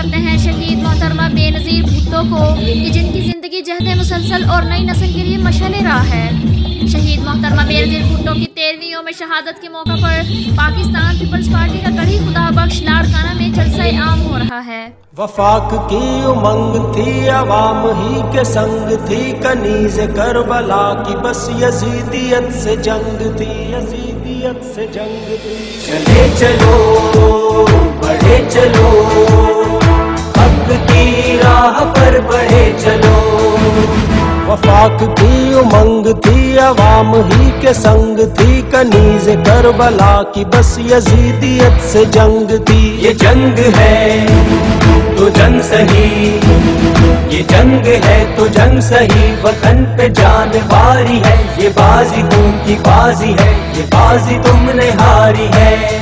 कहते हैं शहीद मोहतरमा बेनज़ीर भुट्टो को कि जिनकी ज़िंदगी जहद मुसलसल और नई नस्ल के लिए मशाल राह है। शहीद मोहतरमा बेनज़ीर भुट्टो की 13वीं यौम शहादत के मौका पर पाकिस्तान पीपल्स पार्टी का गढ़ी खुदा बख्श लाड़काना में जलसा आम हो रहा है। वफाक की उमंग थी, अवाम ही के संग थी, कनीज़ करबला की बस यजीदियत से जंग थी, यजीदियत से जंग थी। चले चलो बढ़े चलो, हक की राह पर बढ़े चलो। वफाक की उमंग थी, अवाम ही के संग थी, कनीज़ करबला की बस यजीदियत से जंग थी। ये जंग है तो जंग सही, ये जंग है तो जंग सही, वतन पे जान बारी है, ये बाजी तुम की बाजी है, ये बाजी तुमने हारी है।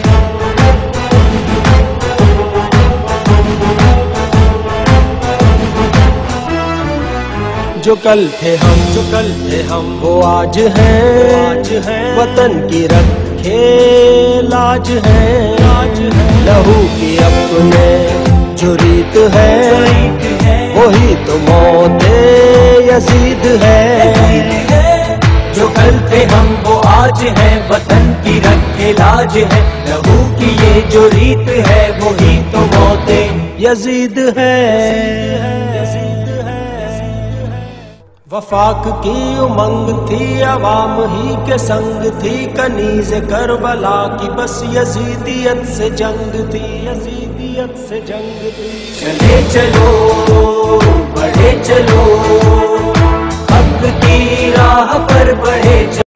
जो कल थे हम वो आज हैं, वतन की रखे लाज है, लहू की अपने जो रीत है, वही तो मौते यजीद है। जो कल थे हम वो आज हैं, वतन की रखे लाज है, लहू की ये जो रीत है, वही तो मौते यजीद है। वफाक की उमंग थी, अवाम ही के संग थी, कनीज़ करबला की बस यजीदियत से जंग थी, यजीदियत से जंग थी। चले चलो बढ़े चलो, हक की राह पर बढ़े चलो।